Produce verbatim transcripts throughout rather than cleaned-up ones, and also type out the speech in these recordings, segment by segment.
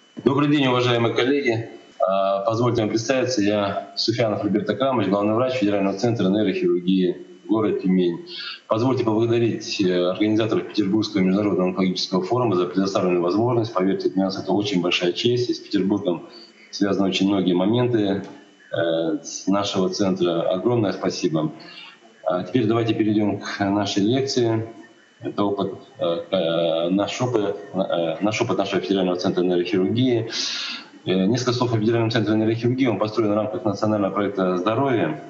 Добрый день, уважаемые коллеги. А, Позвольте вам представиться. Я Суфьянов Альберт Акрамович, главный врач Федерального центра нейрохирургии город Тюмень. Позвольте поблагодарить э, организаторов Петербургского международного онкологического форума за предоставленную возможность. Поверьте, для нас это очень большая честь. И с Петербургом связаны очень многие моменты э, с нашего центра. Огромное спасибо. А теперь давайте перейдем к нашей лекции. Это опыт, э, наш, опыт, э, наш опыт нашего федерального центра нейрохирургии. Э, несколько слов о федеральном центре нейрохирургии. Он построен в рамках национального проекта «Здоровье».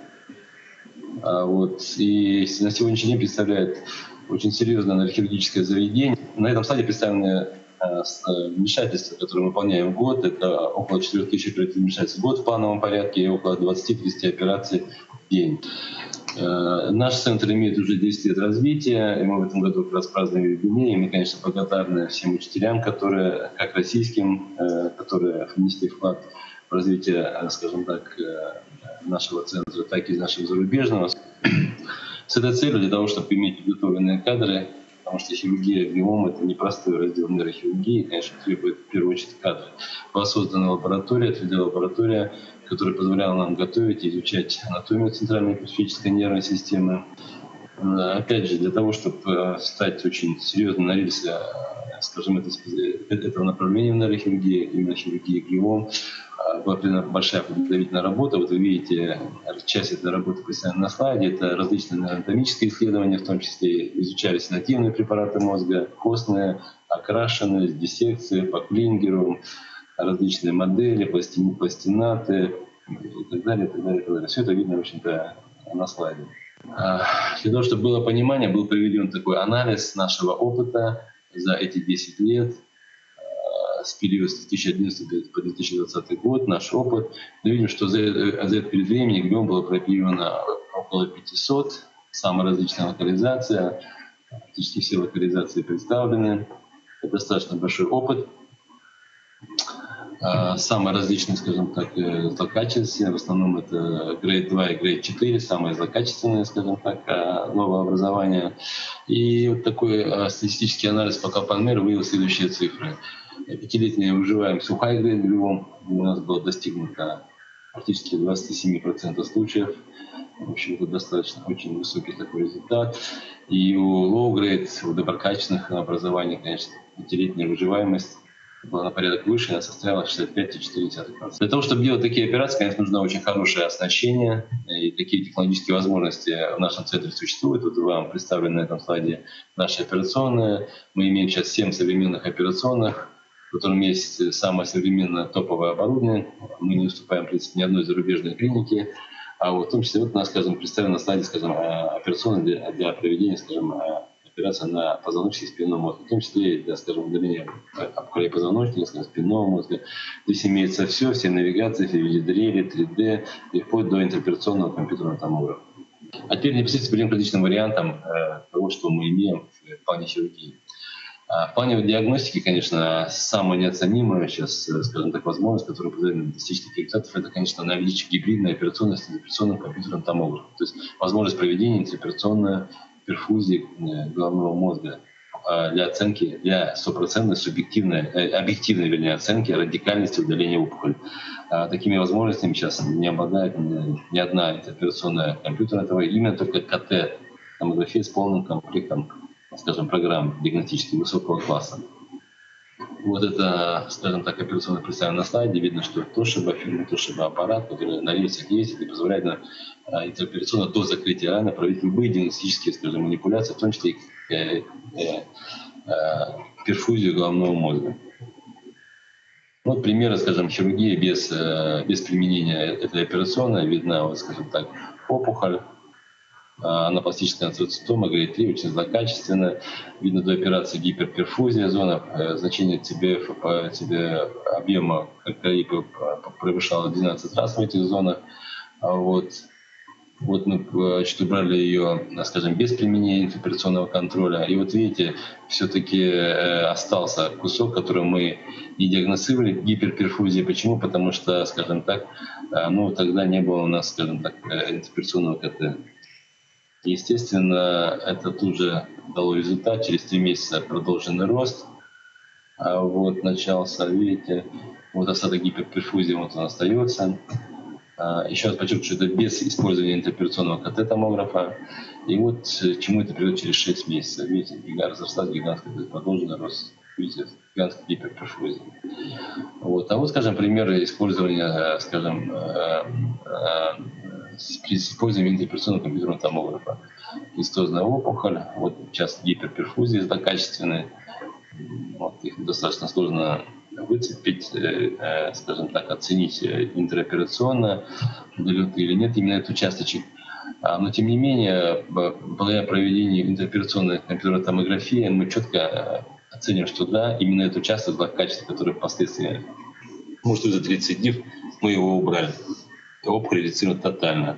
А вот, и на сегодняшний день представляет очень серьезное нейрохирургическое заведение. На этом слайде представлены э, вмешательства, которые мы выполняем в год. Это около четырёх тысяч оперативных вмешательств в год в плановом порядке и около двадцати-тридцати операций в день. Наш центр имеет уже десять лет развития, и мы в этом году как раз празднуем юбилей. И мы, конечно, благодарны всем учителям, которые, как российским, которые внесли вклад в развитие, скажем так, нашего центра, так и нашего зарубежного. С этой целью, для того, чтобы иметь подготовленные кадры, потому что хирургия глиом — это непростой раздел нейрохирургии, конечно, требует в первую очередь кадры. Была создана лаборатория, три дэ-лаборатория, которая позволяла нам готовить и изучать анатомию центральной периферической нервной системы. Опять же, для того, чтобы стать очень серьезно на рельсы, скажем, этого направления в нейрохирургии, именно хирургии глиом, была проведена большая подготовительная работа. Вот вы видите, часть этой работы представлена на слайде. Это различные анатомические исследования, в том числе изучались нативные препараты мозга, костные, окрашенные, с диссекцией, по Клингеру, различные модели, пластин, пластинаты и так далее, и так далее, и так далее. Все это видно, в общем-то, на слайде. Для того, чтобы было понимание, был проведен такой анализ нашего опыта за эти десять лет, с периода с две тысячи одиннадцатого по две тысячи двадцатый год, наш опыт. Мы видим, что за, за этот период времени глиом было пропилено около пятисот, самая различная локализация, практически все локализации представлены. Это достаточно большой опыт. Самые различные, скажем так, злокачественные, в основном это грейд два и грейд четыре, самые злокачественные, скажем так, новообразования. И вот такой статистический анализ по Капанмеру выявил следующие цифры. Пятилетняя выживаемость у high-grade глиом у нас было достигнуто практически двадцать семь процентов случаев. В общем, это достаточно очень высокий такой результат. И у low-grade, у доброкачественных образований, конечно, пятилетняя выживаемость была на порядок выше, она составила шестьдесят пять целых четыре десятых процента. Для того, чтобы делать такие операции, конечно, нужно очень хорошее оснащение, и такие технологические возможности в нашем центре существуют. Вот вам представлены на этом слайде наши операционные. Мы имеем сейчас семь современных операционных, в котором есть самое современное топовое оборудование. Мы не уступаем, в принципе, ни одной зарубежной клинике. А вот в том числе вот у нас, скажем, представлена на слайде, скажем, операционная для, для проведения, скажем, операции на позвоночнике спинного мозга, в том числе и для, скажем, удаления опухолей позвоночника, скажем, спинного мозга. Здесь имеется все, все навигации в виде дрели, три дэ и вплоть до интероперационного компьютерного томографа. А теперь непосредственно перейдем к различным вариантам э, того, что мы имеем в плане хирургии. В плане диагностики, конечно, самая неоценимая сейчас, скажем так, возможность, которая позволяет достичь таких результатов, это, конечно, наличие гибридной операционной с интероперационным компьютерным томографом. То есть возможность проведения интероперационной перфузии головного мозга для оценки, для стопроцентной субъективной, объективной, вернее, оценки радикальности удаления опухоли. Такими возможностями сейчас не обладает ни одна интероперационная компьютерная томография, именно только КТ-томография с полным комплектом, скажем, программ диагностических высокого класса. Вот это, скажем так, операционно представлено на слайде. Видно, что Toshiba, фирма Toshiba аппарат, который на рельсах ездит и позволяет на интероперационно до закрытия раны проводить любые диагностические, скажем, манипуляции, в том числе и э, э, э, перфузию головного мозга. Вот примеры, скажем, хирургии без, э, без применения этой операционной. Видна, вот, скажем так, опухоль. Анапластическая ацетома, грейд три, очень злокачественная. Видно до операции гиперперфузия зона, значение ти би эф по ти би объема калипа превышало двенадцать раз в этих зонах. Вот. Вот мы значит, убрали ее, скажем, без применения инфооперационного контроля. И вот видите, все-таки остался кусок, который мы не диагностировали, гиперперфузии. Почему? Потому что, скажем так, ну тогда не было у нас, скажем так, инфооперационного КТ. Естественно, это тут же дало результат. Через три месяца продолженный рост. А вот начался, видите, вот остаток гиперперфузии, вот он остается. А, еще раз подчеркну, что это без использования интероперационного КТ-томографа. И вот к чему это приведет через шесть месяцев. Видите, разрастать гигантский, продолженный рост, видите, гигантской гиперперфузии. Вот. А вот, скажем, примеры использования, скажем, при использовании интероперационного компьютерного томографа. Кистозная опухоль, вот часто гиперперфузии злокачественные, вот, их достаточно сложно выцепить, э, скажем так, оценить интероперационно, удален или нет именно этот участочек. А, но тем не менее, благодаря проведению интероперационной компьютерной томографии мы четко оценим, что да, именно этот участок злокачества, который впоследствии может быть за тридцать дней, мы его убрали. Опухоль редуцирована тотально.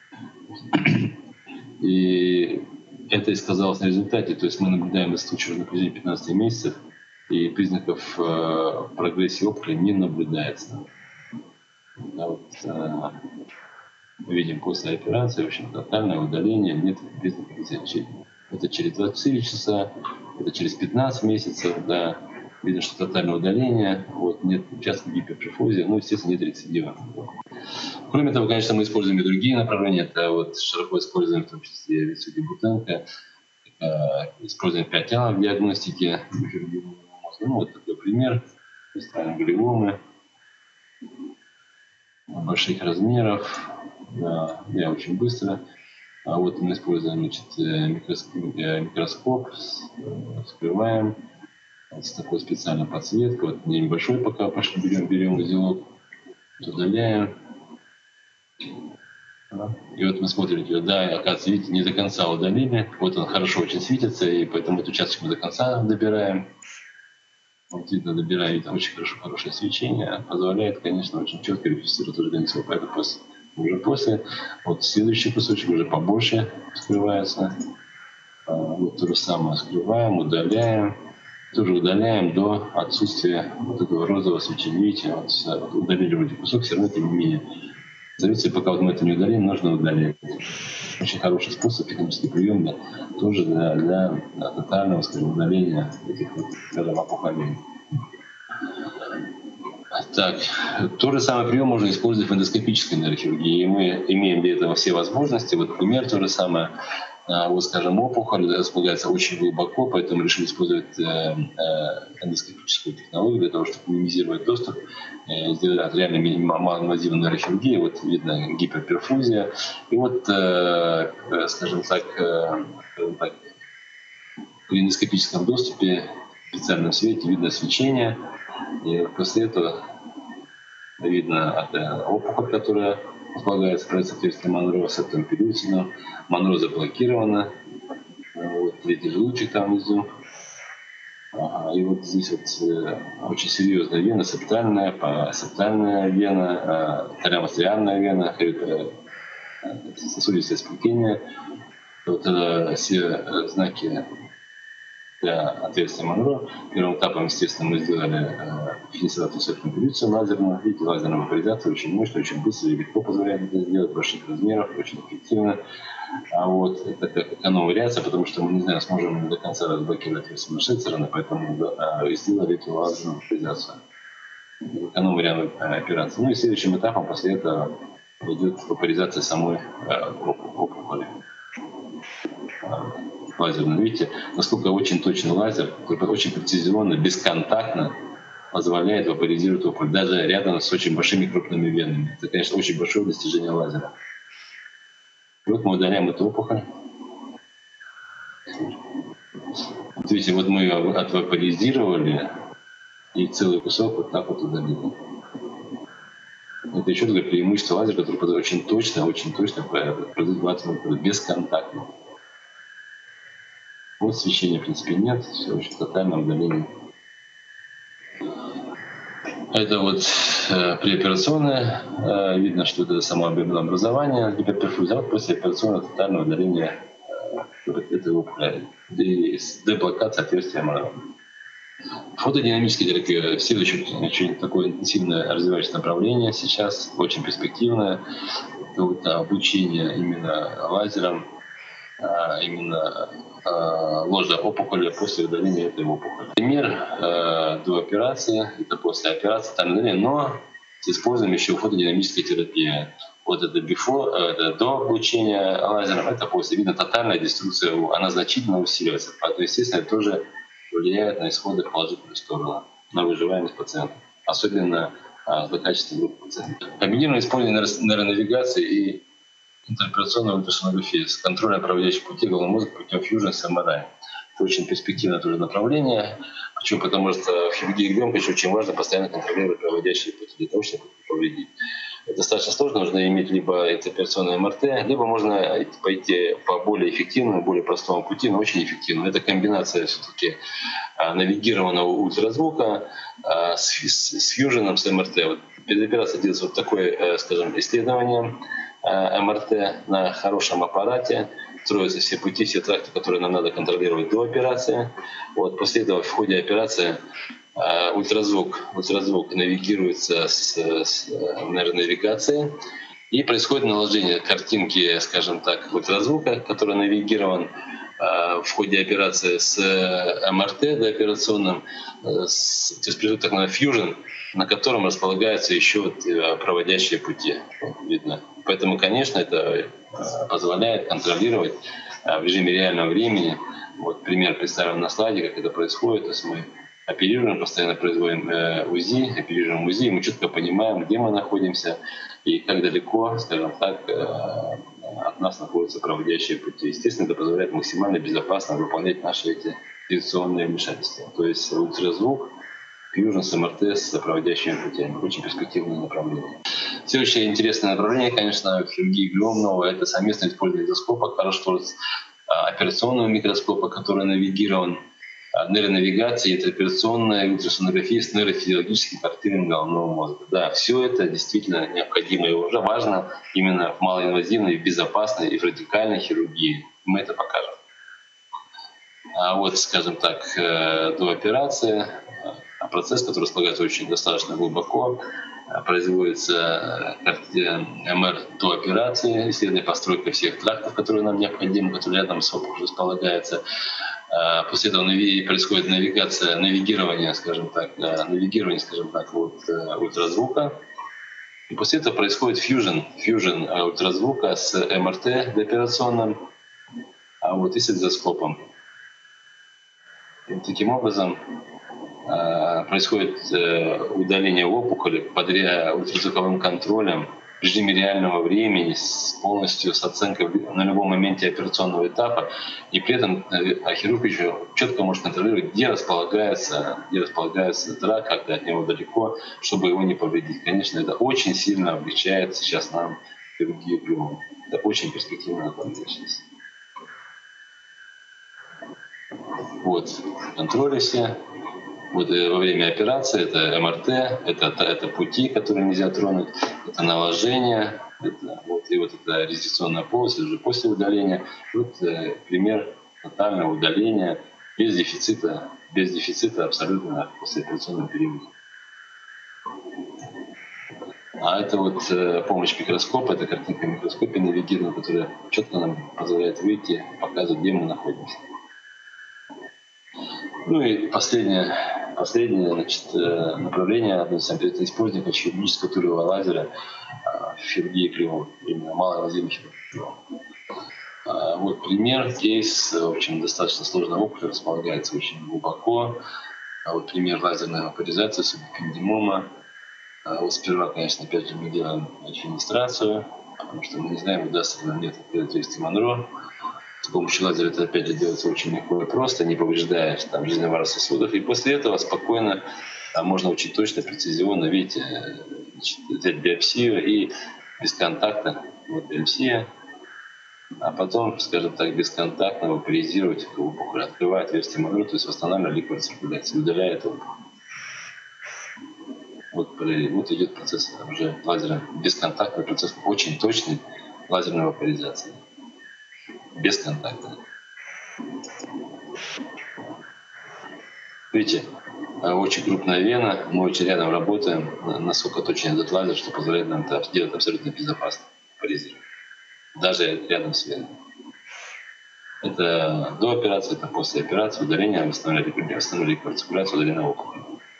И это и сказалось на результате, то есть мы наблюдаем этот случай уже на протяжении пятнадцати месяцев, и признаков э, прогрессии опухоли не наблюдается. Да, вот, э, мы видим после операции, в общем, тотальное удаление, нет признаков излечения. Это через двадцать четыре часа, это через пятнадцать месяцев, да, видно, что тотальное удаление, вот, нет участка гиперперфузии, ну, естественно, нет рецидива. Кроме того, конечно, мы используем и другие направления, это вот широко используем, в том числе Витсуги Бутенко, э, используем пять А в диагностике, ну, вот такой пример, ставим глиомы больших размеров, да, я очень быстро. А вот мы используем, значит, микроскоп, микроскоп скрываем вот с такой специальной подсветкой. Вот небольшой пока пошли, берем, берем узелок, удаляем. И вот мы смотрим, да, оказывается, видите, не до конца удалили. Вот он хорошо очень светится, и поэтому этот участок мы до конца добираем. Вот видно, добираем, видно, очень хорошо, хорошее свечение, позволяет, конечно, очень четко рефлексировать организм. Поэтому после, уже после, вот следующий кусочек уже побольше скрывается. Вот то же самое скрываем, удаляем. Тоже удаляем до отсутствия вот этого розового свечения. Видите, вот, вот удалили вроде кусок, все равно тем не менее. Зависит, пока вот мы это не удалим, нужно удалить. Очень хороший способ, технический прием, да, тоже для, для, для тотального, скажем, удаления этих вот, скажем, опухолей. Так, тот же самый прием можно использовать в эндоскопической нейрохирургии. И мы имеем для этого все возможности. Вот пример то же самое. Вот, скажем, опухоль располагается очень глубоко, поэтому решили использовать эндоскопическую технологию для того, чтобы минимизировать доступ, сделать реально малоинвазивную нейрохирургию. Вот видно гиперперфузия. И вот, скажем так, так при эндоскопическом доступе в специальном свете видно свечение. И после этого видно опухоль, которая располагается в отверстие Монро, септом периутина. Монро заблокировано. Вот третий желудочек там внизу. Ага, и вот здесь вот э, очень серьезная вена, септальная, септальная вена, э, тhalямостриальная вена, э, сосудистое сплетение. Вот это все знаки для отверстия Монро. Первым этапом, естественно, мы сделали финисоватую септом периутину лазерную. Видите, лазерная вапоризация очень мощная, очень быстро и легко позволяет это сделать, больших размеров, очень эффективно. А вот это как эконом-вариация, потому что мы не знаем, сможем ли до конца разблокировать отверстие Швейцарена, поэтому да, сделали эту лазерную вапоризацию. Эконом-вариант операции. Ну и следующим этапом после этого идет вапоризация самой опухоли. Лазерно. Видите, насколько очень точный лазер, очень прецизионно, бесконтактно позволяет вапоризировать опухоль, даже рядом с очень большими крупными венами. Это, конечно, очень большое достижение лазера. И вот мы удаляем эту опухоль. Вот видите, вот мы ее отвапоризировали, и целый кусок вот так вот удалили. Это еще такое преимущество лазера, который очень точно, очень точно производит лазерную бесконтактно. Вот свечения, в принципе, нет, все очень тотальное удаление. Это вот э, преоперационное, э, видно, что это само образование гиперперфузия, а вот послеоперационное тотальное удаление э, этой опухоли и деблокация отверстия Монро. Фотодинамическая терапия — следующее очень такое интенсивное развивающееся направление сейчас, очень перспективное. Это вот обучение именно лазером, именно ложной опухоли после удаления этой опухоли. Пример э, до операции, это после операции, там, но с использованием еще фотодинамической терапии. Вот это before, это до облучения лазером, это после. Видно тотальная деструкция, она значительно усиливается. Поэтому, естественно, это тоже влияет на исходы в положительную сторону, на выживаемость пациента, особенно а, злокачественной группы пациентов. Комбинированное использование нейронавигации и интероперационной ультрасонографии с контролем проводящих путей головного мозга путем фьюжн с эм эр ай. Это очень перспективное тоже направление. Почему? Потому что в хирургии ребенка еще очень важно постоянно контролировать проводящие пути для того, чтобы повредить. Это достаточно сложно, нужно иметь либо интероперационное эм эр тэ, либо можно пойти по более эффективному, более простому пути, но очень эффективному. Это комбинация все-таки навигированного ультразвука с, с, с фьюженом, с эм эр тэ. Вот перед операцией делается вот такое, скажем, исследование эм эр тэ на хорошем аппарате, строятся все пути, все тракты, которые нам надо контролировать до операции. Вот после этого в ходе операции э, ультразвук, ультразвук навигируется с, с нейронавигацией, и происходит наложение картинки, скажем так, ультразвука, который навигирован э, в ходе операции с эм эр тэ дооперационным, э, с, то есть происходит так называемый фьюжн, на котором располагаются еще проводящие пути. Вот, видно. Поэтому, конечно, это позволяет контролировать в режиме реального времени. Вот пример представлен на слайде, как это происходит. То есть мы оперируем, постоянно производим УЗИ, оперируем УЗИ, мы четко понимаем, где мы находимся и как далеко, скажем так, от нас находятся проводящие пути. Естественно, это позволяет максимально безопасно выполнять наши эти инъекционные вмешательства. То есть ультразвук, фьюжн с эм эр тэ с проводящими путями. Очень перспективное направление. Следующее интересное направление, конечно, в хирургии глиомного, это совместное использование эндоскопа, хорошо операционного микроскопа, который навигирован нейронавигацией, интероперационной ультрасонографией с нейрофизиологическим картированием головного мозга. Да, все это действительно необходимо и уже важно именно в малоинвазивной, в безопасной и в радикальной хирургии. Мы это покажем. А вот, скажем так, до операции процесс, который располагается очень достаточно глубоко, производится эм эр до операции, исследование постройка всех трактов, которые нам необходимы, которые рядом с опухолью располагаются. После этого происходит навигация, навигирование, скажем так, навигирование, скажем так, вот, ультразвука. И после этого происходит фьюжн, фьюжн ультразвука с эм эр тэ дооперационным, а вот и с экзоскопом. И таким образом происходит удаление опухоли под ультразвуковым контролем в режиме реального времени, с полностью с оценкой на любом моменте операционного этапа, и при этом хирург еще четко может контролировать, где располагается, где располагается рак, когда от него далеко, чтобы его не повредить. Конечно, это очень сильно облегчает сейчас нам хирургию глиомы. Это очень перспективная сейчас. Вот контроли все. Вот во время операции это эм эр тэ, это, это пути, которые нельзя тронуть, это наложение, это, вот, и вот это резекционная полость, уже после удаления. Вот э, пример тотального удаления без дефицита, без дефицита абсолютно после операционного периода. А это вот э, помощь микроскопа, это картинка микроскопа навигирована, которая четко нам позволяет выйти, показывать, где мы находимся. Ну и последнее, последнее значит, направление, одно из самых использования хирургического тулевого лазера в хирургии глиомы, именно малоинвазивной хирургии. Вот пример, кейс, в общем, достаточно сложная опухоль, располагается очень глубоко. Вот пример лазерной вапоризации субэпендимома. Вот сперва, конечно, опять же мы делаем фенестрацию, потому что мы не знаем, удастся ли нам нет отверстия Монро. С помощью лазера это опять же делается очень легко и просто, не повреждая там жизненный варус сосудов. И после этого спокойно а, можно очень точно, прецизионно, видите, значит, взять биопсию и без контакта, вот биопсия, а потом, скажем так, бесконтактно вапоризировать опухоль, открывая отверстие Монро, то есть восстанавливая ликвид циркуляцию, удаляя эту опухоль. Вот, вот идет процесс уже лазера, бесконтактный процесс, очень точный лазерной вапоризации. Без контакта. Видите, очень крупная вена, мы очень рядом работаем, насколько точен этот лазер, что позволяет нам это делать абсолютно безопасно, вапоризировать. Даже рядом с веной. Это до операции, это после операции, удаление, восстановили, восстановили артикуляцию, удалена опухоль.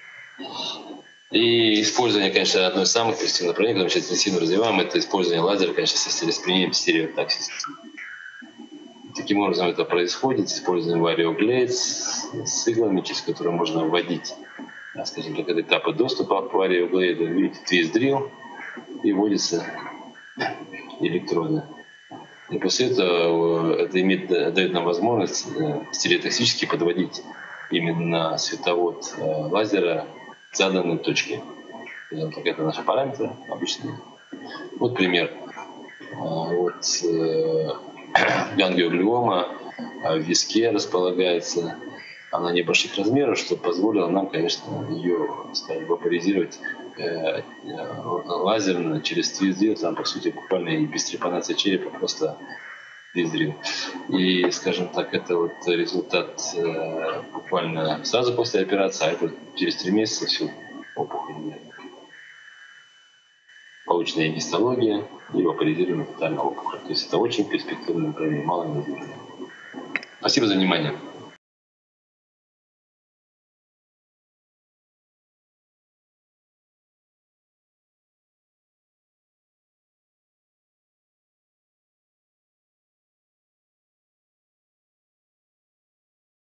И использование, конечно, одно из самых эффективных направлений, потому что интенсивно развиваем, это использование лазера, конечно, со стереоспринимением стереотаксис. Таким образом это происходит, используем вариоглейд с, с иглами, через которые можно вводить, скажем так, этапы доступа к вариоглейду. Видите, твист-дрил, и вводятся электроды. И после этого это имеет, дает нам возможность стереотоксически подводить именно световод лазера к заданной точке. Это наши параметры обычные. Вот пример. Вот гангиоглиома в виске располагается. Она небольших размеров, что позволило нам, конечно, ее, скажем, вапоризировать э, лазерно через твист-дрил. Там, по сути, буквально и без трепанации черепа, просто твист-дрил. И, скажем так, это вот результат э, буквально сразу после операции, а это через три месяца всю опухоль. Полученная гистология и вапоризирование тотального опухоли. То есть это очень перспективное направление, мало неизвестно. Спасибо за внимание.